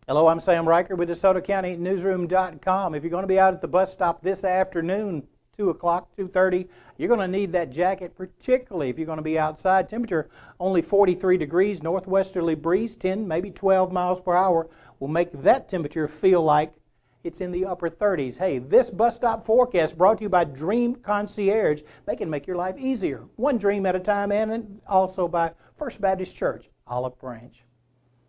Hello, I'm Sam Riker with DeSotoCountyNewsroom.com. If you're going to be out at the bus stop this afternoon, 2 o'clock, 2:30, you're going to need that jacket, particularly if you're going to be outside. Temperature only 43 degrees, northwesterly breeze, 10, maybe 12 miles per hour will make that temperature feel like it's in the upper 30s. Hey, this bus stop forecast brought to you by Dream Concierge. They can make your life easier, one dream at a time, and also by First Baptist Church, Olive Branch.